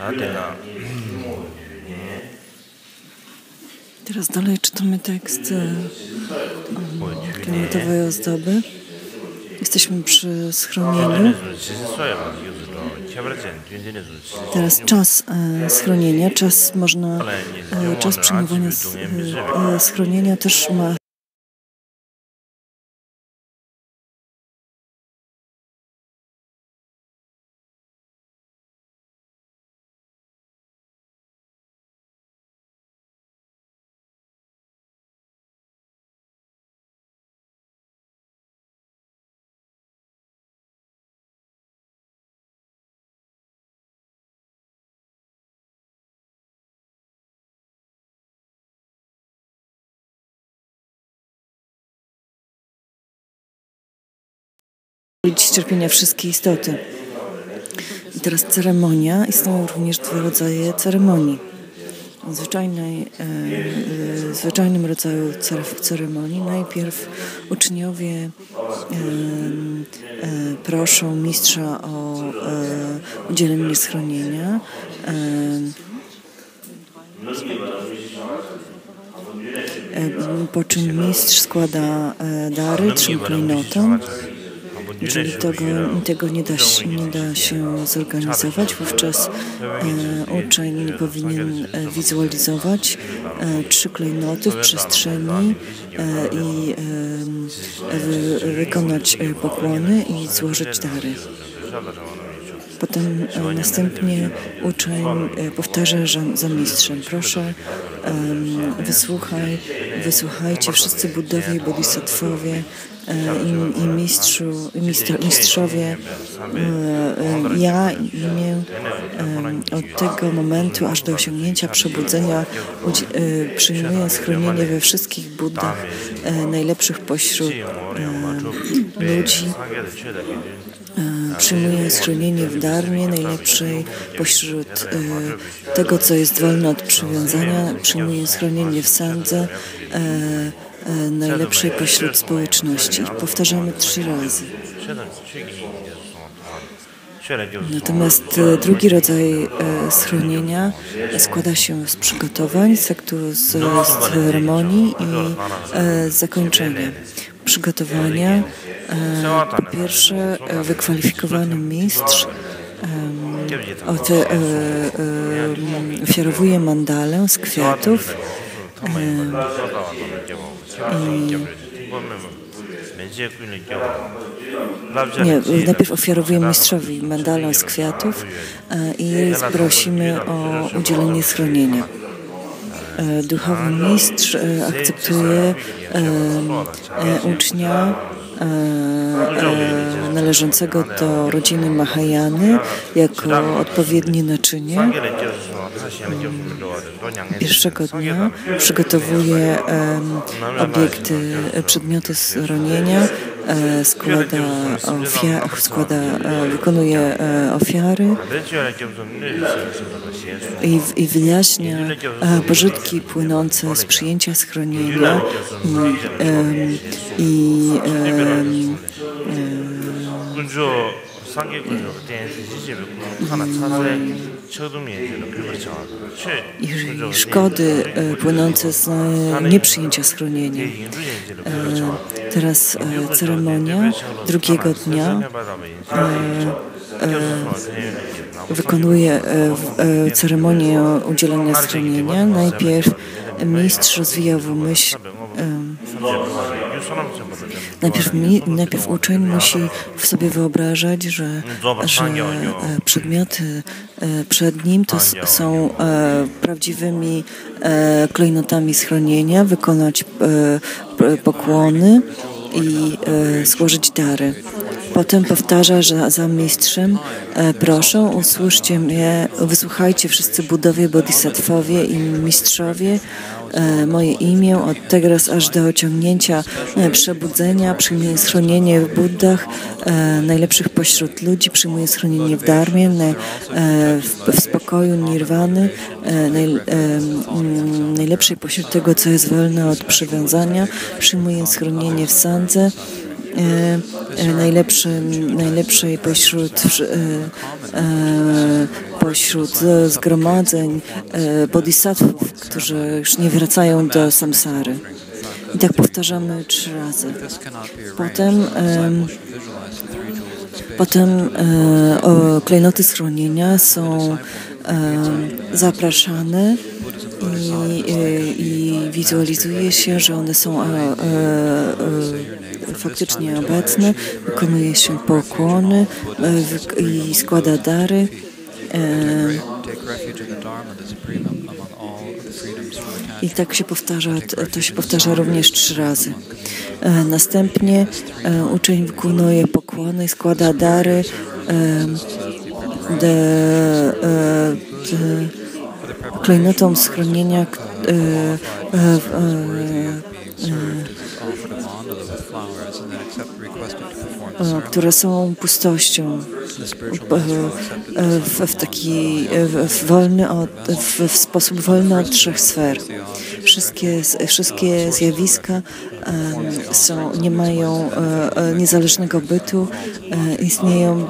Teraz dalej czytamy tekst klientowej ozdoby. Jesteśmy przy schronieniu. Teraz czas schronienia, czas przyjmowania schronienia też ma cierpienia wszystkie istoty. I teraz ceremonia. Istnieją również dwa rodzaje ceremonii. W zwyczajnym rodzaju ceremonii najpierw uczniowie proszą mistrza o udzielenie schronienia. Po czym mistrz składa dary 3 klejnotom. Jeżeli tego nie da się zorganizować, wówczas uczeń powinien wizualizować 3 klejnoty w przestrzeni i wykonać pokłony i złożyć dary. Potem następnie uczeń powtarza za mistrzem: proszę, wysłuchajcie wszyscy Buddowie i Bodhisattwowie i mistrzowie, ja imię od tego momentu aż do osiągnięcia przebudzenia przyjmuję schronienie we wszystkich Buddach, najlepszych pośród ludzi. Przyjmuję schronienie w dharmie, najlepszej pośród tego, co jest wolne od przywiązania. Przyjmuję schronienie w sandze, najlepszej pośród społeczności. Powtarzamy 3 razy. Natomiast drugi rodzaj schronienia składa się z przygotowań, z ceremonii i zakończenia. Przygotowania. Po pierwsze, wykwalifikowany mistrz ofiarowuje mandalę z kwiatów najpierw ofiarowujemy mistrzowi mandalę z kwiatów i prosimy o udzielenie schronienia. Duchowy mistrz akceptuje ucznia należącego do rodziny Mahayany jako odpowiednie naczynie. Pierwszego dnia przygotowuje przedmioty schronienia, wykonuje ofiary i wyjaśnia pożytki płynące z przyjęcia schronienia i szkody płynące z nieprzyjęcia schronienia. Teraz ceremonia drugiego dnia wykonuje ceremonię udzielenia schronienia. Najpierw mistrz rozwijał w myśl. Najpierw uczeń musi w sobie wyobrażać, że przedmioty przed nim to są prawdziwymi klejnotami schronienia, wykonać pokłony i złożyć dary. Potem powtarza za mistrzem: proszę, usłyszcie mnie, wysłuchajcie wszyscy Buddowie, Bodhisattwowie i mistrzowie, moje imię od teraz aż do osiągnięcia przebudzenia. Przyjmuję schronienie w Buddach, najlepszych pośród ludzi. Przyjmuję schronienie w dharmie, w spokoju nirwany, najlepszej pośród tego, co jest wolne od przywiązania. Przyjmuję schronienie w sandze, najlepszej pośród pośród zgromadzeń bodhisattvów, którzy już nie wracają do samsary. I tak powtarzamy 3 razy. Potem klejnoty schronienia są zapraszane i wizualizuje się, że one są faktycznie obecne, wykonuje się pokłony i składa dary. I tak się powtarza, to się powtarza również 3 razy. Następnie uczeń wykonuje pokłony i składa dary klejnotom schronienia, które są pustością, w sposób wolny od 3 sfer. Wszystkie zjawiska nie mają niezależnego bytu, istnieją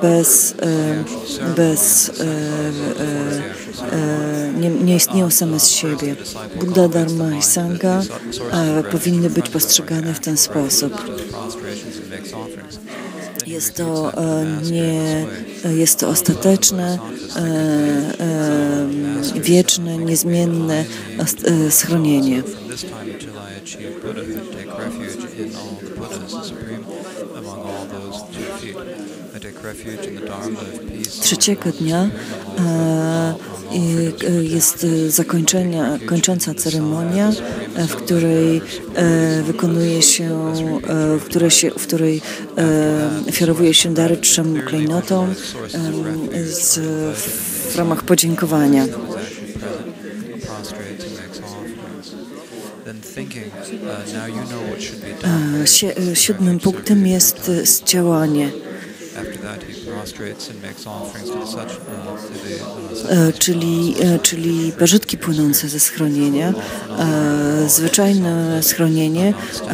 nie istnieją same z siebie. Buddha, Dharma i Sangha powinny być postrzegane w ten sposób. Jest to ostateczne, wieczne, niezmienne schronienie. Trzeciego dnia jest kończąca ceremonia, w której wykonuje się, w której ofiarowuje się dary 3 klejnotom w ramach podziękowania. 7. punktem jest zdziałanie. Czyli pożytki płynące ze schronienia. Zwyczajne schronienie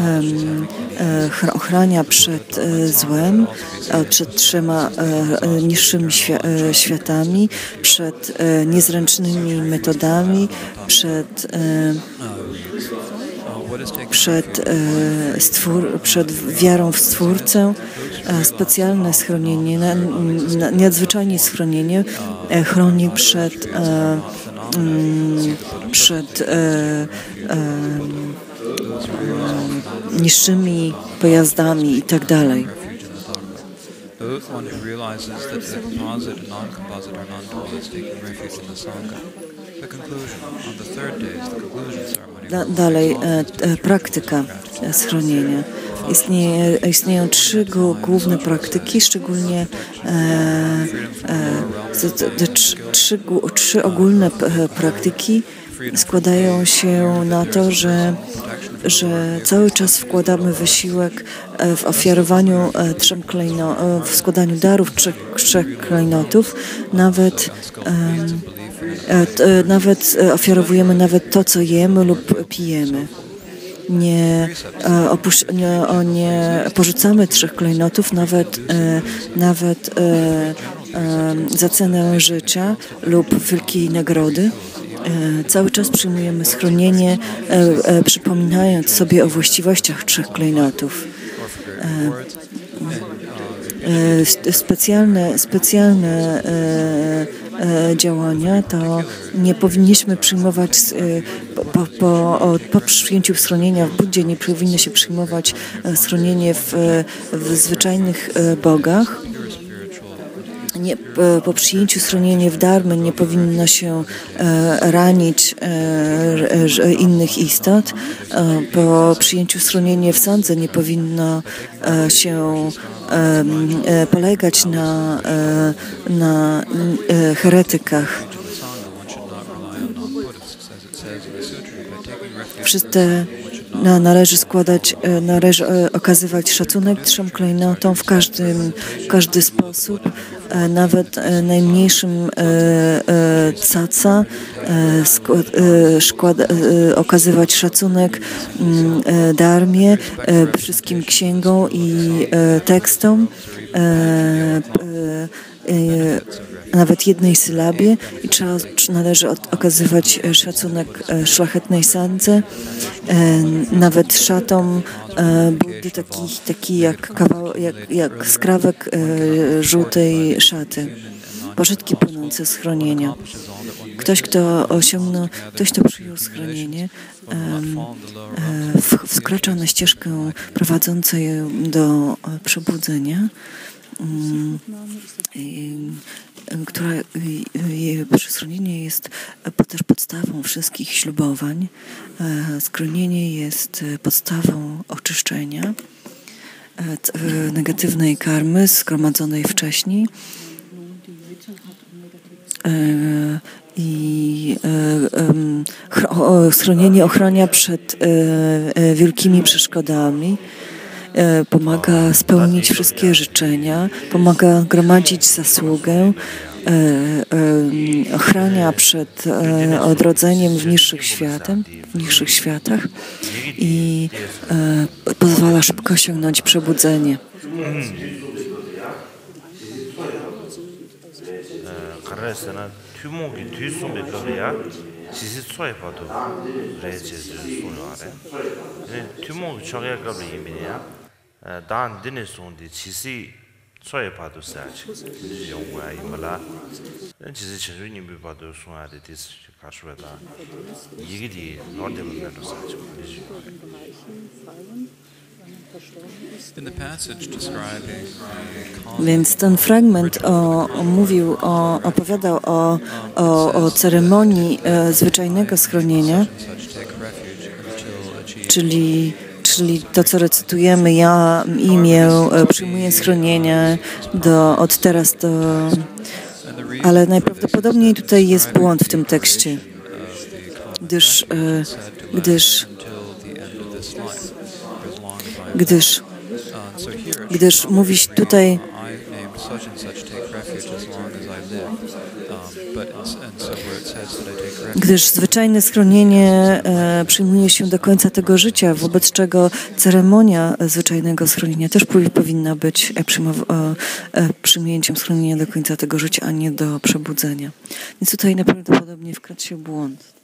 ochrania przed złem, przed 3 niższymi światami, przed niezręcznymi metodami, przed wiarą w Stwórcę. Specjalne schronienie, nadzwyczajne schronienie chroni przed niższymi pojazdami i tak dalej. Dalej, praktyka schronienia. Istnieją 3 główne praktyki, szczególnie 3 ogólne praktyki składają się na to, że cały czas wkładamy wysiłek w ofiarowaniu w składaniu darów 3 klejnotów, nawet ofiarowujemy nawet to, co jemy lub pijemy. Nie porzucamy 3 klejnotów, nawet za cenę życia lub wielkiej nagrody. Cały czas przyjmujemy schronienie, przypominając sobie o właściwościach 3 klejnotów. Specjalne działania to nie powinniśmy przyjmować po przyjęciu schronienia w Buddzie, nie powinno się przyjmować schronienie w zwyczajnych bogach. Po przyjęciu schronienia w Dharmy nie powinno się ranić innych istot. Po przyjęciu schronienia w Sandze nie powinno się polegać na heretykach. Należy okazywać szacunek 3 klejnotom w każdy sposób, nawet najmniejszym caca, okazywać szacunek Dharmie, wszystkim księgom i tekstom, nawet jednej sylabie i należy okazywać szacunek szlachetnej sandze, nawet szatom Buddy, taki jak skrawek żółtej szaty. Pożytki płynące z schronienia. Ktoś, kto przyjął schronienie, wkracza na ścieżkę prowadzącą do przebudzenia, schronienie jest też podstawą wszystkich ślubowań. Schronienie jest podstawą oczyszczenia negatywnej karmy zgromadzonej wcześniej. I schronienie ochrania przed wielkimi przeszkodami, pomaga spełnić wszystkie życzenia, pomaga gromadzić zasługę, ochrania przed odrodzeniem w niższych światach i pozwala szybko osiągnąć przebudzenie. 규모기 뒤숨에 그래야 지시 초에 봐도 레제 소노아래 규모 저게 그래 이미야 단 드네 손디 지시 초에 봐도 사지 용과 이말라 지시 천주님 봐도 소아데 디스 가수에다 이게 노르데면도 사지 Więc ten fragment opowiadał o ceremonii zwyczajnego schronienia, czyli to, co recytujemy, ja imię, przyjmuję schronienie od teraz do... Ale najprawdopodobniej tutaj jest błąd w tym tekście, gdyż mówi tutaj, gdyż zwyczajne schronienie przyjmuje się do końca tego życia, wobec czego ceremonia zwyczajnego schronienia też powinna być przyjęciem schronienia do końca tego życia, a nie do przebudzenia. Więc tutaj najprawdopodobniej wkradł się błąd.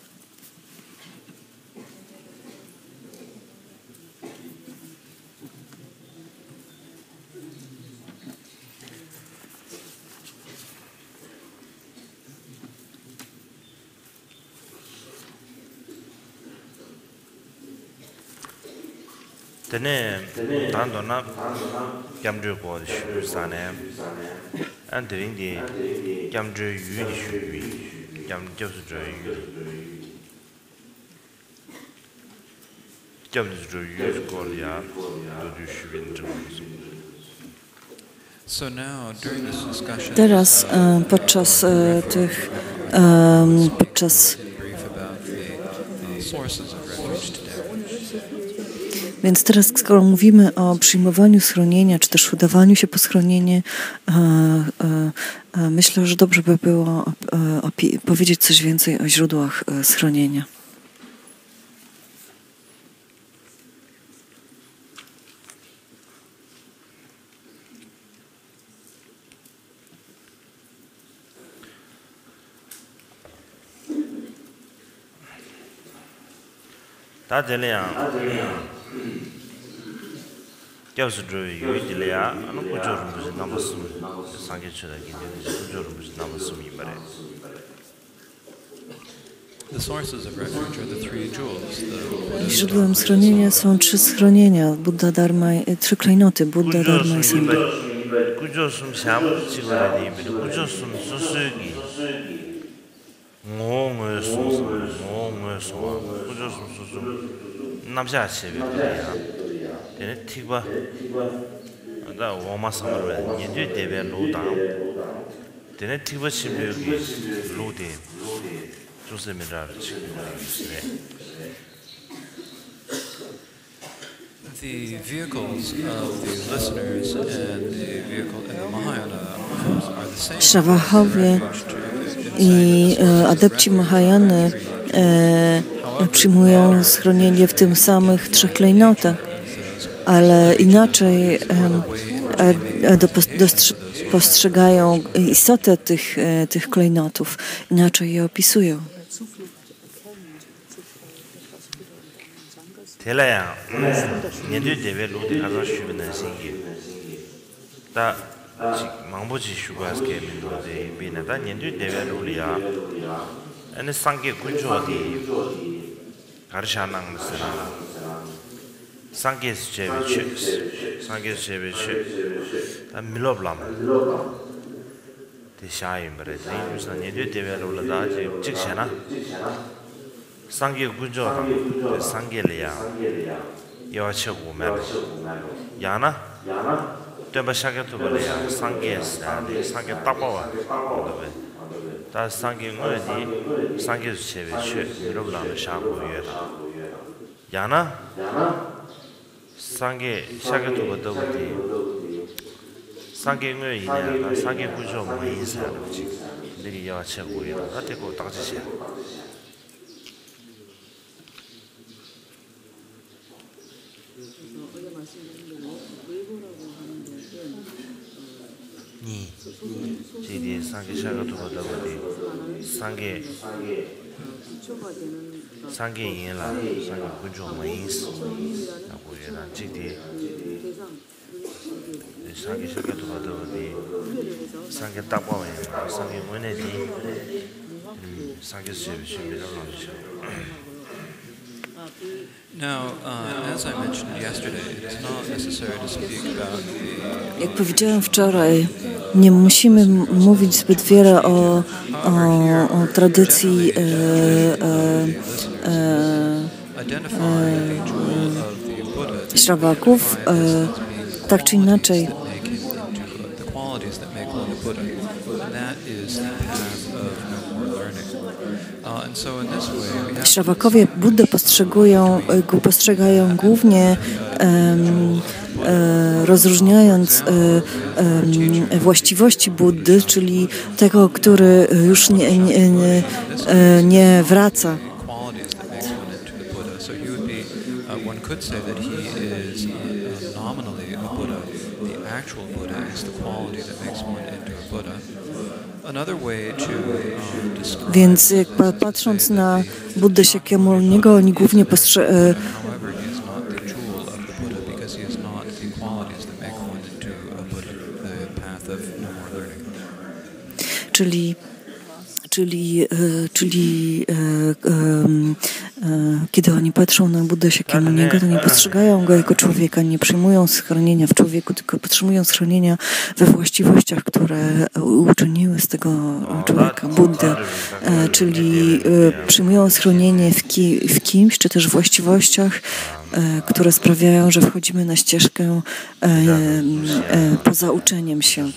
Tene tandona gamju go shu sane an dering di gamju yu ni shu yu gamju su zhe yu gamju su yu go ya du shu bin zhe. Teraz podczas Więc teraz, skoro mówimy o przyjmowaniu schronienia, czy też udawaniu się po schronienie, myślę, że dobrze by było powiedzieć coś więcej o źródłach schronienia. 다 되려야 겨우서 유이들이야 안 고조를 무슨 남았음 상계처럼 고조를 무슨 남았음이 말해. Źródłem schronienia są trzy schronienia, Buddha, Dharma, trzy klejnoty, Buddha, Dharma i Sangha. 고조숨 샤무 찍어야 돼. 고조숨 수수기 남자 세비야. 되네 티바. 나 오마 삼을 년주 대변 로다. 되네 티바 심력이 로데. 조세미라 지금. The vehicles of the listeners and the vehicle in the Mahayana are the same. Szrawahowie i adepci Mahajany przyjmują schronienie w tym samych trzech klejnotach. ale inaczej postrzegają istotę tych klejnotów, inaczej je opisują. Telaya, niedue deve ludi haza shubina singi. Da mangbochi shubaske mindoze bina da niedue deve ludi ya. Ane sange kunjo di karishanang misana. Sange chebe chus, sange chebe chus. Da miloblam. De shayin bare. Da yimsa niedue deve ludi da jikshena. Sange kunjo sange leya yawache umel yana temba shaka to leya sange sade sange tapawa odobe ta sange ngodi sange chebe che robla shago yera yana sange shaka to bododi sange ngoi ina sange kunjo mai sa loji ndiri yawache uyera ate ko takji 제디 상계 샤가도 보다보니 상계 인라 상계 군종 마이스 하고 얘는 제디 상계 샤가도 보다보니 상계 딱보면 상계 문에디 상계 수업이 Now, as I mentioned yesterday, it's not necessary to speak about the... Jak powiedziałem wczoraj, nie musimy mówić zbyt wiele o tradycji Śravaków, tak czy inaczej. Śravakowie Buddę postrzegają głównie rozróżniając właściwości Buddy, czyli tego, który już nie wraca. Więc patrząc na Buddę Shakyamuniego, oni głównie kiedy oni patrzą na Buddę Shakyamuniego, to nie postrzegają go jako człowieka, nie przyjmują schronienia w człowieku, tylko potrzymują schronienia we właściwościach, które uczyniły z tego człowieka Buddę, czyli przyjmują schronienie w kimś, czy też właściwościach, które sprawiają, że wchodzimy na ścieżkę poza uczeniem się.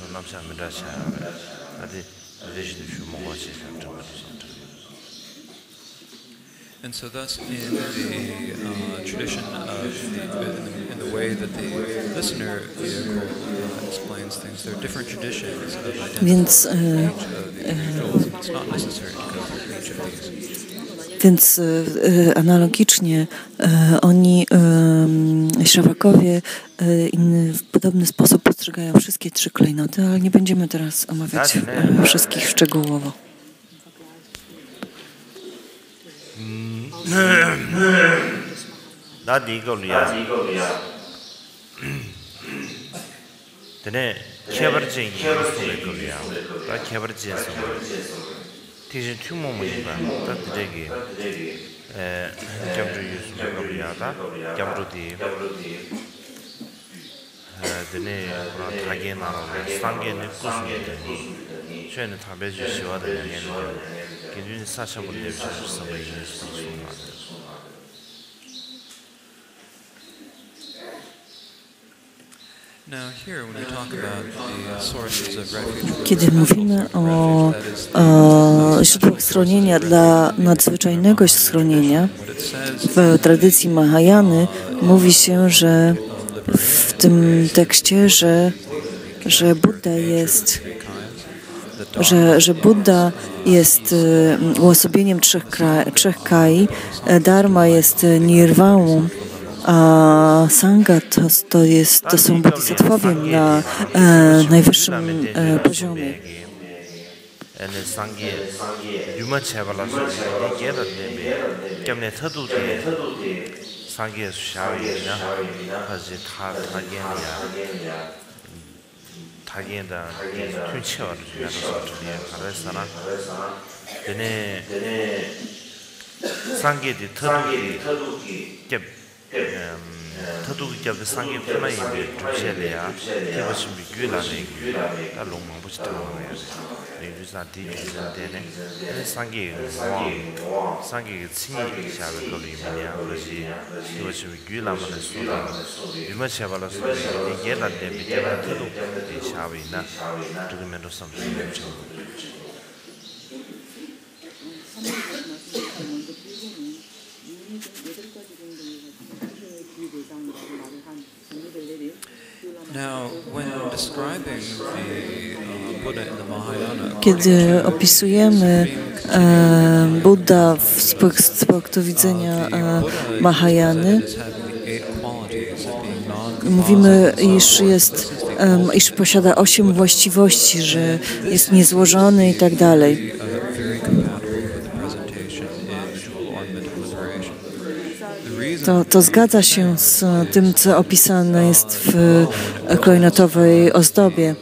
And so thus in the tradition of in the way that the listener explains things, there are different traditions of identifying each of the individuals. It's not necessary to go through each of these. Więc analogicznie oni, Śravakowie, w podobny sposób postrzegają wszystkie trzy klejnoty, ale nie będziemy teraz omawiać wszystkich szczegółowo. 나도 이걸로야. 근데 개발진 이거를 거야. 나 개발진에서 대신 투모문이가 딱 되게 점주 유스를 거야다. 점주디 근데 그런 타게 나오는 상계는 꾸준히 최는 답해 주시와야 되는 기준이 사셔볼 때 주셔서 Kiedy mówimy o źródłach schronienia dla nadzwyczajnego schronienia, w tradycji Mahajany mówi się, że w tym tekście, że Buddha jest, że Buddha jest uosobieniem trzech kai, Dharma jest nirvałą a Sangha to są bodhisattwowie na najwyższym poziomie. 타두기 잡의 상계 뿐만이 주체래야 대부분 비규라네 다 롱망 붙이 들어가야 돼. 유사 디기는데네 상계 상계 친이 샤를 걸리면야 그렇지 대부분 비규라면 소다 유마 샤발라서 이게 나한테 비켜만 타두 샤위나 그러면도 something Now, when describing the Buddha in the Mahayana, kiedy opisujemy Buddha z punktu widzenia Mahajany, mówimy, iż posiada 8 właściwości, że jest niezłożony i tak dalej. To zgadza się z tym, co opisane jest w klejnotowej ozdobie.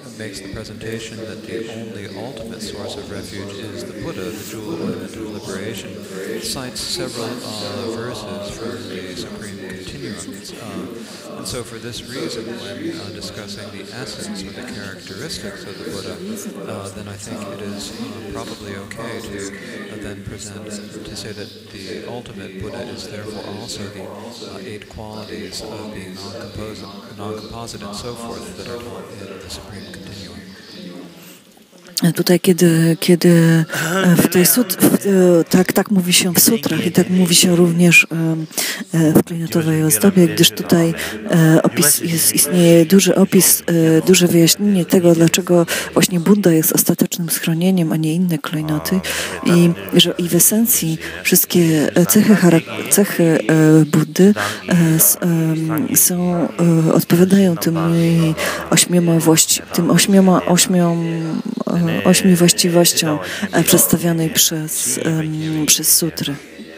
And so for this reason, when discussing the essence or the characteristics of the Buddha, then I think it is probably okay to then present, to say that the ultimate Buddha is therefore also the 8 qualities of being non-composite and so forth that are taught in the Supreme Continuum. Tutaj, kiedy w tej tak mówi się w sutrach i tak mówi się również w klejnotowej ozdobie, gdyż tutaj istnieje duży opis, duże wyjaśnienie tego, dlaczego właśnie Buddha jest ostatecznym schronieniem, a nie inne klejnoty i w esencji wszystkie cechy Buddy odpowiadają tym 8 właściwościom przedstawionej przez sutry.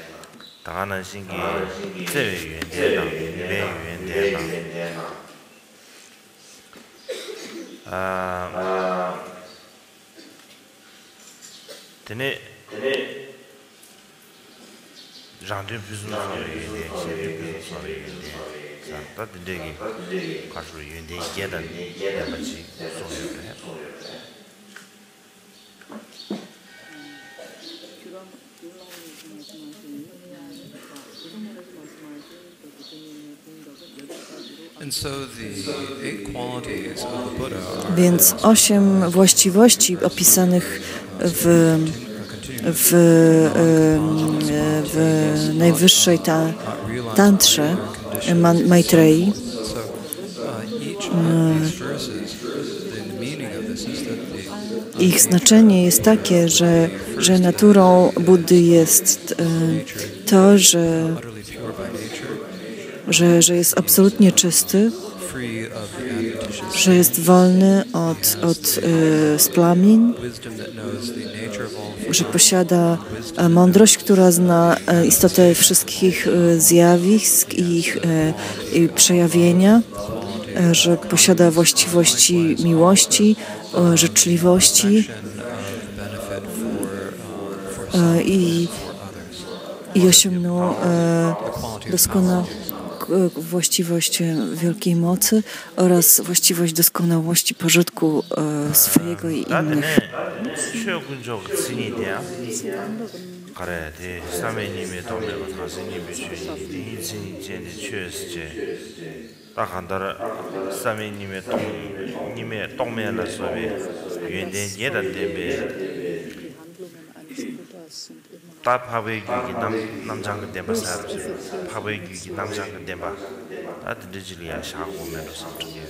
Więc 8 właściwości opisanych w najwyższej tantrze Maitreyi ich znaczenie jest takie, że naturą Buddy jest to, że jest absolutnie czysty, że jest wolny od splamin, że posiada mądrość, która zna istotę wszystkich zjawisk i ich przejawienia, że posiada właściwości miłości, życzliwości i osiągnął doskonałą właściwość wielkiej mocy oraz właściwość doskonałości pożytku swojego i innych. 다 파베기 남장근 데바 사르지 파베기 남장근 데바 다 드리지리아 샤고면도 삼중에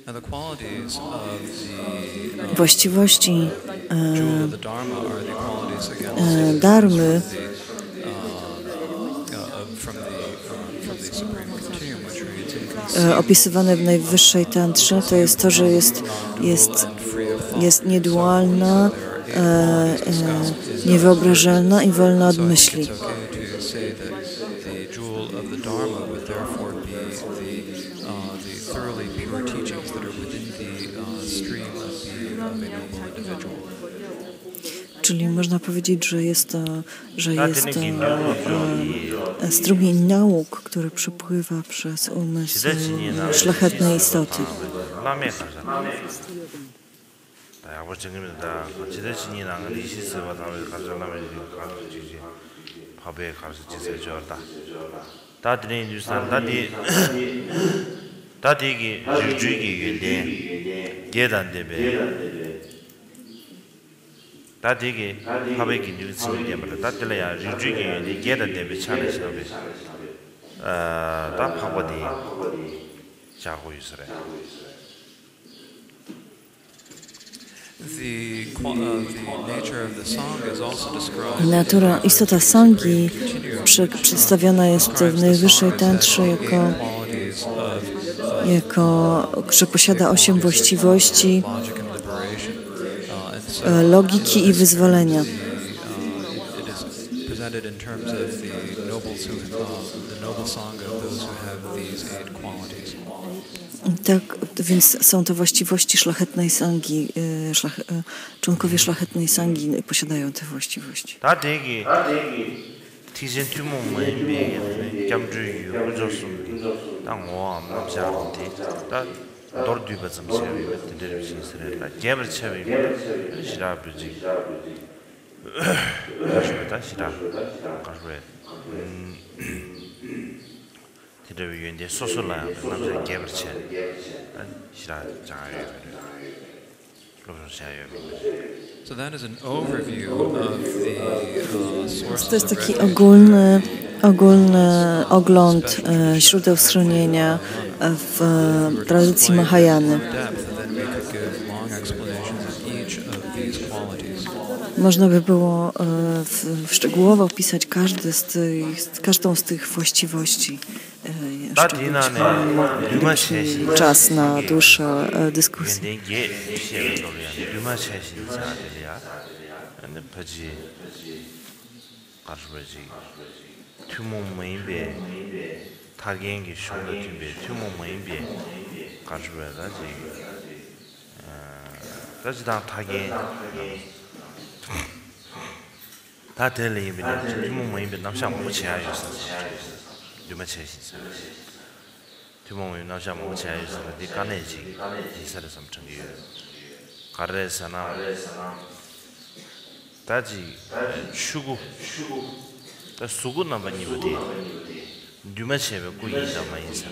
Właściwości dharmy opisywane w najwyższej tantrze, to jest to, że jest niedualna, niewyobrażalna i wolna od myśli. Czyli można powiedzieć, że jest strumień nauk, który przepływa przez umysł szlachetnej istoty. 다 되게 하베기 뉴스를 개발을 다 들려야 유주기 게다 되게 차례시라고 다 파고디 자고 있으래. Natura, istota sangi przedstawiona jest w najwyższej tantrze że posiada 8 właściwości logiki i wyzwolenia. Tak, więc są to właściwości szlachetnej sangi. Członkowie szlachetnej sangi posiadają te właściwości. So that is an overview of the sources. To jest taki ogólny ogląd źródeł schronienia w tradycji Mahajany. Można by było szczegółowo opisać każdą z tych właściwości. Czas na dłuższe dyskusje. 다 들리면 주몽모임에 남상 무치하여서 주마체시사 주몽모임 남상 무치하여서 디카네지 이사를 섬청이 가르에서나 다지 추구 다 수구 남바니부디 주마체베 꾸이다 마이사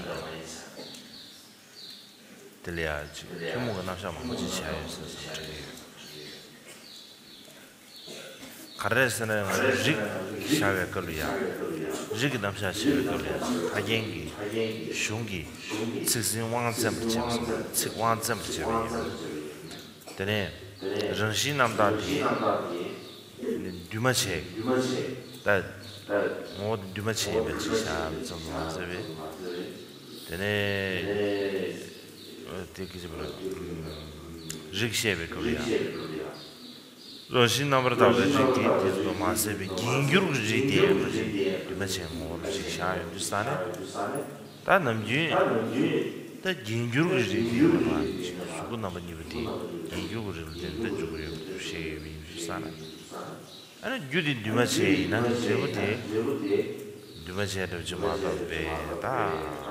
들려야지 주몽가 남상 무치하여서 섬청이 가르에서는 직 샤베 걸이야 직 남자 샤베 걸이야 하겐기 슝기 측신 왕점을 잡습니다 측 왕점을 잡아요 근데 정신 남다디 두마체 다 모두 두마체 배치사 좀 맞아요 근데 어떻게 좀 직 샤베 걸이야 Roshin number of the GT is massive Gingur GT, the machine more Shisha, understand it? That Namji, the Gingur GT, Suku number Nivity, Gingur the Jury, Shave, Sana. And you did Dumache, none of the Dumache of Jamaica Beta.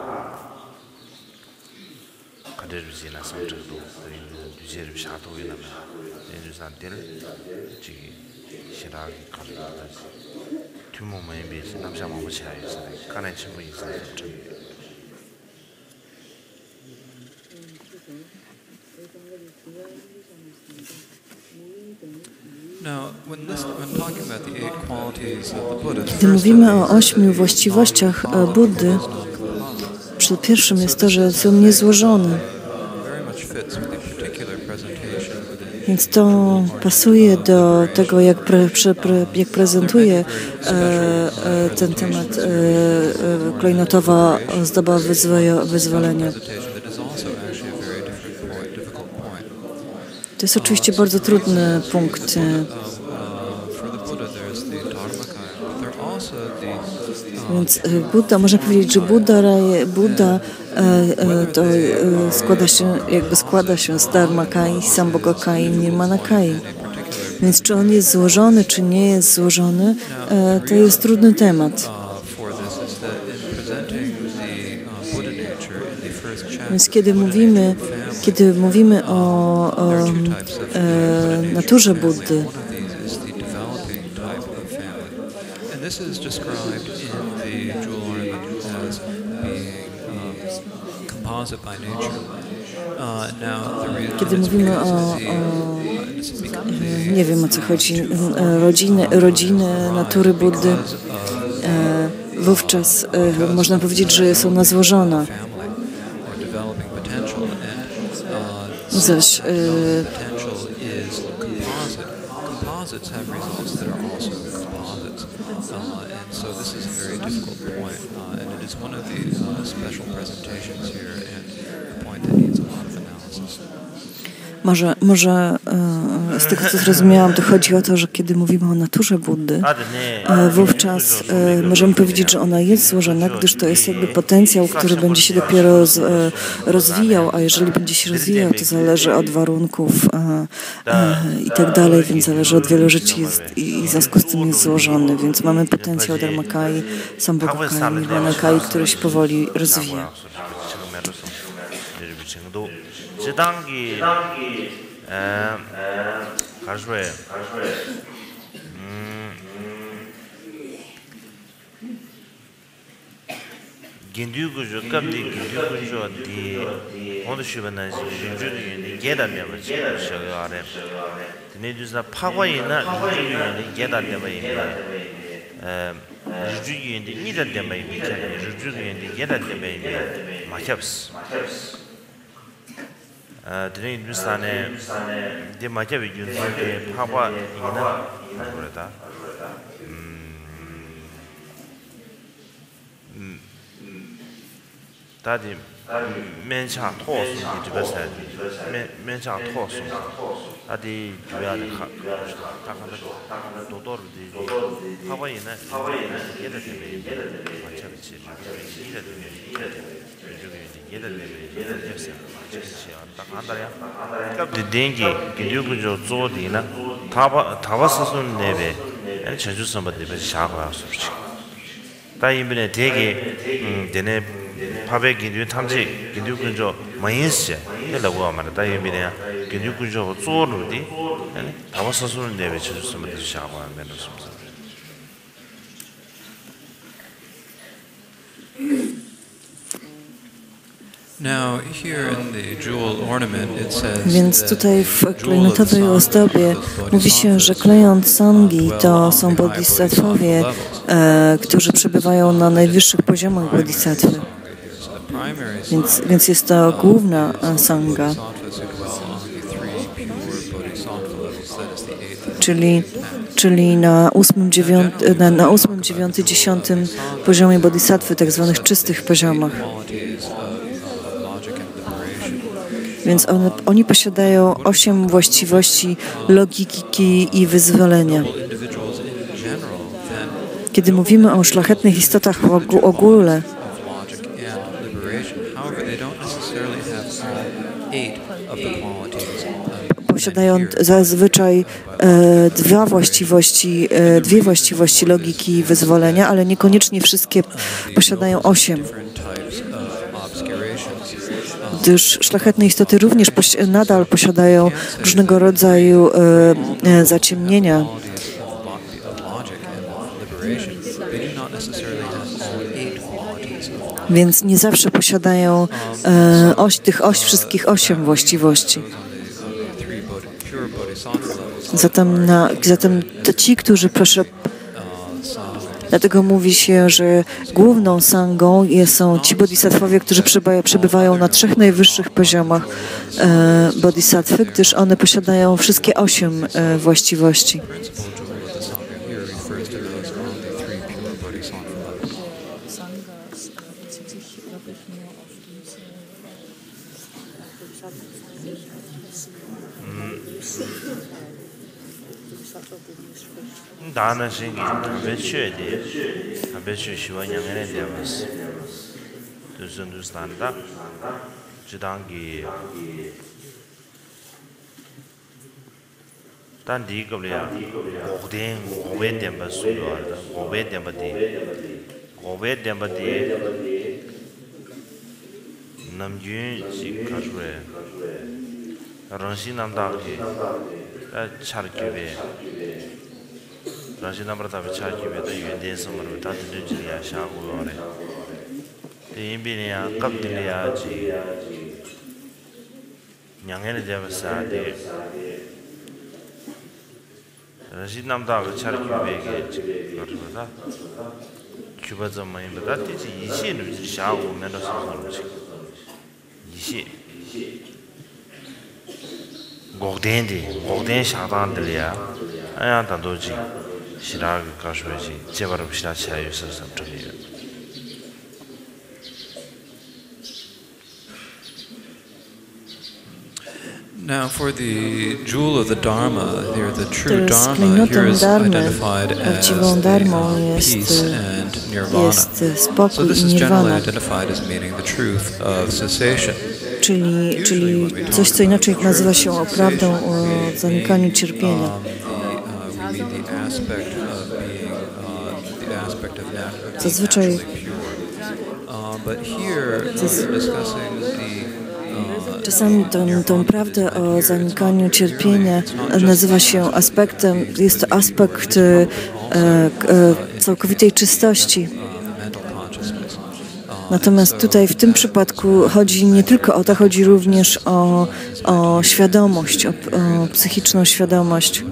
Kaderzina something to Jerry Shadow in until Shiragi Kalas. Two more maybe some which I can't actually. Now, when talking about the 8 qualities of the Buddha, gdy mówimy o 8 właściwościach Buddy, przed pierwszym jest to, że są niezłożone. Więc to pasuje do tego, jak prezentuje ten temat klejnotowa ozdoba wyzwolenia. To jest oczywiście bardzo trudny punkt. Więc Buddha, można powiedzieć, że Buddha to składa się z Dharmakai, Sambhogakai, Nirmanakai. Więc czy on jest złożony, czy nie jest złożony, to jest trudny temat. Więc kiedy mówimy o naturze Buddy, this is described in the jewel ornament as being composite by nature. Kiedy mówimy o nie wiem, o co chodzi, rodziny natury Buddy, wówczas można powiedzieć, że są nazłożone. Zaś composites have results that are also composites. And so this is a very difficult point, and it is one of the special presentations here, and a point that needs a lot of analysis. Może z tego, co zrozumiałam, to chodzi o to, że kiedy mówimy o naturze Buddy, wówczas możemy powiedzieć, że ona jest złożona, gdyż to jest jakby potencjał, który będzie się dopiero rozwijał, a jeżeli będzie się rozwijał, to zależy od warunków i tak dalej, więc zależy od wielu rzeczy i w związku z tym jest złożony, więc mamy potencjał Dharmakai, Sambhogakai, Nirmanakai, który się powoli rozwija. 지단기 가르쳐요. 긴두고 저감디 긴두고 저디 오늘 시간에 주주의 계단에 맞지 저거래. 드네주사 파과이나 주주의 계단에 맞이면 주주의 이전에 맞이면 주주의 계단에 맞이면 맞잡스. 드네 인도스탄에 데마케비 윤석의 파과이나 그러다. 다디 맨차 토스 이집에서 맨차 토스 다디 주야의 다가는 도도르디 파과이나 예대되면 맞잡지 예대되면 딱 한달이야. 그러니까 dengi 기류구조 조디나 타바스순 네베 아니 전주 선바데베 샤고야 소치. 다이면에 되게 되네 파베 기류 탐지 기류구조 마인스 해라고 하면 다이면에 기류구조 조르디 아니 타바스순 네베 전주 선바데 샤고야 메노스입니다. Więc tutaj w klejnotowej ozdobie mówi się, że klejąc sangi to są bodhisattwowie, którzy przebywają na najwyższych poziomach bodhisattwy. Więc jest to główna sanga. Czyli na 8., 9., 10. poziomie bodhisattwy, tak zwanych czystych poziomach. Więc oni posiadają 8 właściwości logiki i wyzwolenia. Kiedy mówimy o szlachetnych istotach w ogóle, posiadają zazwyczaj dwie właściwości logiki i wyzwolenia, ale niekoniecznie wszystkie posiadają 8. Gdyż szlachetne istoty również nadal posiadają różnego rodzaju zaciemnienia. Więc nie zawsze posiadają wszystkich 8 właściwości. Zatem to ci, którzy Dlatego mówi się, że główną sangą są ci bodhisattwowie, którzy przebywają na 3 najwyższych poziomach bodhisattwy, gdyż one posiadają wszystkie 8 właściwości. 다는 신기 배치에 배치 시원양에 대해서 understand 지단기 단디 거리야 고된 덴바스로 고베 덴바디 남준 지카르에 런시남다기 차르기베 런시남브라다 차르기베도 유엔데스므로 다들지야 샤고요레 대인비냐 갑들이야지 냥에는 잡았사데 런시남다가 차르기베게 그러다 주바점마인보다 뒤지 이시는 샤고 면도서 이시 고된 샤단들이야 아야 단도지 시라가 가셔야지 제바로 시라치야 있어서 저기 Now, for the jewel of the Dharma, here the true Dharma here is identified as peace and nirvana. So this is generally identified as meaning the truth of cessation. Czyli coś, co inaczej nazywa się prawdą o zanikaniu cierpienia. Zazwyczaj czasami tą prawdę o zanikaniu cierpienia nazywa się aspektem, jest to aspekt całkowitej czystości. Natomiast tutaj w tym przypadku chodzi nie tylko o to, chodzi również o świadomość, o psychiczną świadomość.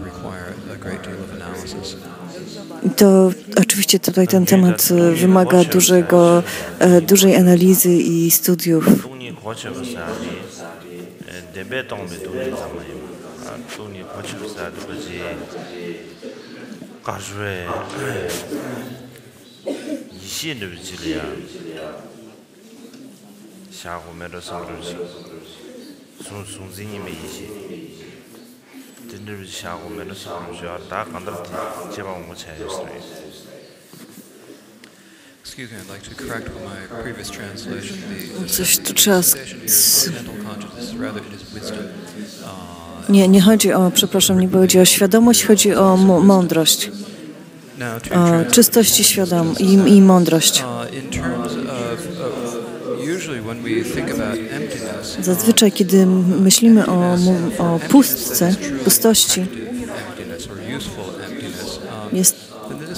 I to oczywiście tutaj ten temat wymaga dużej analizy i studiów. Excuse me, I'd like to correct my previous translation. Coś tu trzeba... Nie chodzi o, przepraszam, nie chodzi o świadomość, chodzi o mądrość. O czystość i mądrość. Zazwyczaj, kiedy myślimy o pustości, jest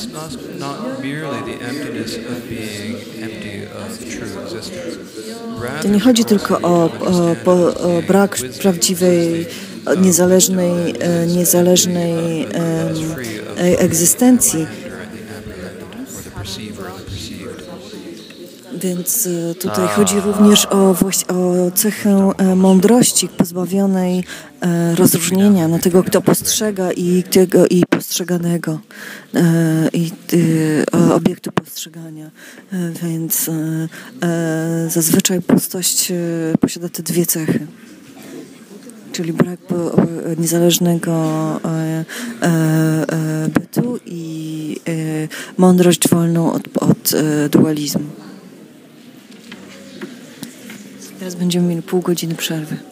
to nie chodzi tylko o brak prawdziwej, niezależnej egzystencji. Więc tutaj chodzi również o cechę mądrości pozbawionej rozróżnienia na tego, kto postrzega i postrzeganego i obiektu postrzegania. Więc zazwyczaj pustość posiada te 2 cechy. Czyli brak niezależnego bytu i mądrość wolną od dualizmu. Teraz będziemy mieli pół godziny przerwy.